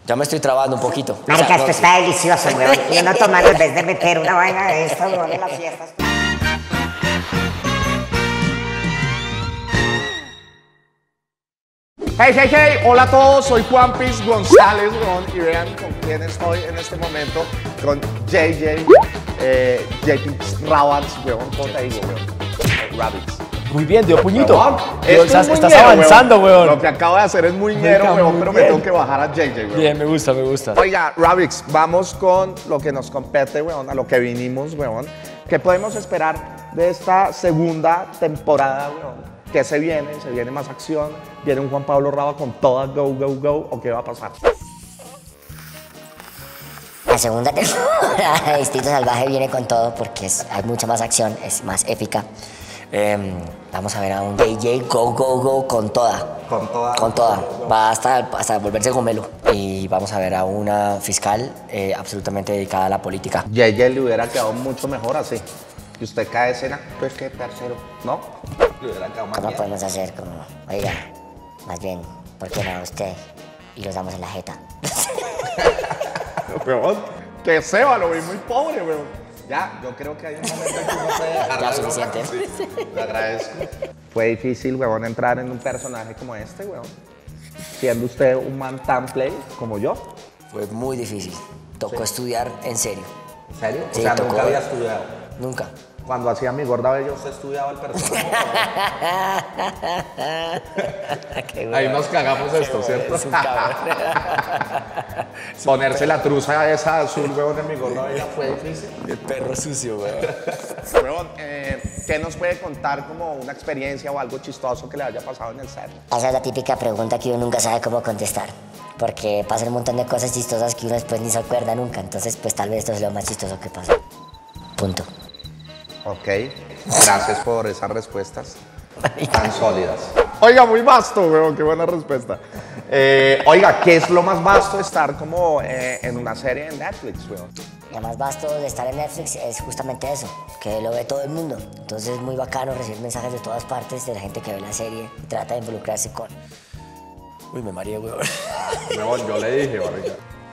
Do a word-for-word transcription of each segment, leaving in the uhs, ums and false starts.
Ya me estoy trabando un poquito. Marica, O sea, esto no- está delicioso, weón. Y uno tomando en vez de meter una vaina de esto, weón, en las fiestas. Hey, hey, hey, hola a todos, soy Juan Piz González, weón, y vean con quién estoy en este momento, con J J, eh, J P Rabbits, weón, ¿cómo te digo, weón? Eh, Rabbits. Muy bien, dio puñito. Weón, Dio- esto estás, es estás muñero, avanzando, weón. Lo que acabo de hacer es muy ñero, Marica, weón, muy pero me bien. tengo que bajar a J J, weón. Bien, me gusta, me gusta. Oiga, Rabbits, vamos con lo que nos compete, weón, a lo que vinimos, weón. ¿Qué podemos esperar de esta segunda temporada, weón? ¿Qué se viene? ¿Se viene más acción? ¿Viene un Juan Pablo Raba con toda go, go, go? ¿O qué va a pasar? La segunda temporada de Instinto Salvaje viene con todo porque es, hay mucha más acción, es más épica. Eh, vamos a ver a un J J Go, Go, Go con toda. Con toda. Con toda. Va hasta, hasta volverse gomelo. Y vamos a ver a una fiscal eh, absolutamente dedicada a la política. J J le hubiera quedado mucho mejor así. Y usted cae escena, pues qué tercero, ¿no? Le hubiera quedado más ¿Cómo bien. podemos hacer? Como, oiga, más bien, ¿por qué no usted? Y los damos en la jeta. Weón, que Seba lo vi muy pobre, weón. Ya, yo creo que hay un momento en que uno puede dejar Ya la suficiente. broma. Sí, le agradezco. Fue difícil, weón, entrar en un personaje como este, weón. Siendo usted un man tan play como yo. Fue muy difícil. Tocó Sí. estudiar en serio. ¿En serio? Sí, o sea, tocó. nunca había estudiado. Nunca. Cuando hacía mi gorda bella, usted estudiaba el personaje. Ahí nos cagamos esto, ¿cierto? Es un cabrón. Ponerse la truza esa azul, weón, en mi gorda bella fue difícil. El perro sucio, weón. Weón, eh, ¿qué nos puede contar como una experiencia o algo chistoso que le haya pasado en el set? Esa es la típica pregunta que uno nunca sabe cómo contestar. Porque pasan un montón de cosas chistosas que uno después ni se acuerda nunca. Entonces, pues tal vez esto es lo más chistoso que pasa. Punto. Ok, gracias por esas respuestas tan sólidas. Oiga, muy vasto, weón, qué buena respuesta. Eh, oiga, ¿qué es lo más vasto de estar como eh, en una serie en Netflix, weón? Lo más vasto de estar en Netflix es justamente eso, que lo ve todo el mundo. Entonces es muy bacano recibir mensajes de todas partes de la gente que ve la serie y trata de involucrarse con... Uy, me mareé, weón. Weón, yo le dije, barriga.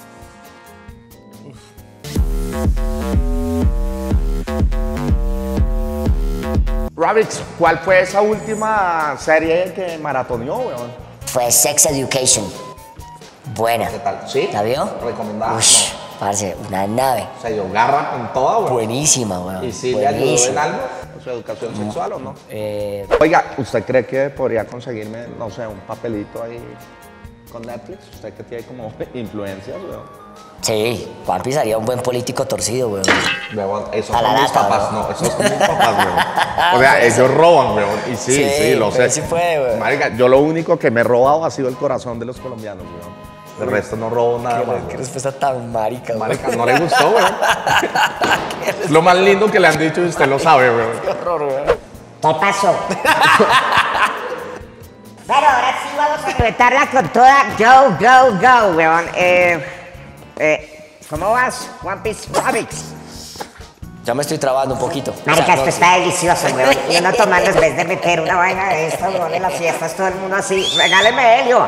Rabbits, ¿cuál fue esa última serie que maratoneó, weón? Fue Sex Education. Buena. ¿Qué tal? ¿Sí? ¿La vio? Recomendada. Ush, parce, una nave. O sea, yo garra con toda, weón. Buenísima, weón. ¿Y si le ayudó en Buenísima. algo su educación sexual o no? Eh, Oiga, ¿usted cree que podría conseguirme, no sé, un papelito ahí con Netflix? ¿Usted que tiene como influencias, weón? Sí, Juanpi sería un buen político torcido, weón. Weón, esos A la son mis lata, papás, ¿no? no, esos son mis papás, weón. O sea, ellos roban, weón. Y sí, sí, Sí, lo pero sé. sí puede, weón. Marica, yo lo único que me he robado ha sido el corazón de los colombianos, weón. El resto no robo nada qué, más, qué weón. respuesta tan marica, weón. Marica, no le gustó, weón. Es lo más lindo que le han dicho y usted lo sabe, weón. Qué horror, weón. ¿Qué pasó? Bueno, ahora sí vamos a reventarla con toda go, go, go, weón. Eh, eh, ¿Cómo vas, One Piece Rabbits? Ya me estoy trabando un poquito. Marica, O sea, esto no- está delicioso, weón. Y uno tomando en vez de meter una vaina de esto, weón, en las fiestas, todo el mundo así. Regáleme Helio.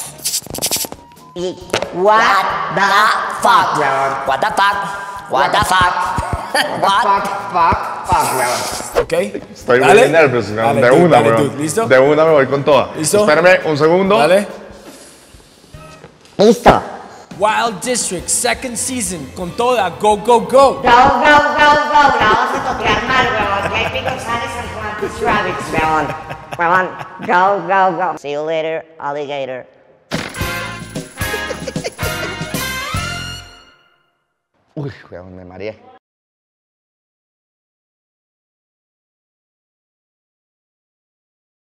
Y what the fuck, weón. What the fuck? What the fuck? What? Fuck, fuck, fuck, weón. Ok. Estoy Dale. muy nervioso, weón. Dale, De dude, una, dale, weón. dude. ¿Listo? De una me voy con toda. ¿Listo? Espérame un segundo. Dale. Listo. Wild District, second season, con toda, go, go, go. Go, go, go, go. La vamos a tocar mal, weón. J P González and Juan Piece Rabbits, weón. Weón. Go, go, go. See you later, alligator. Uy, weón, me mareé.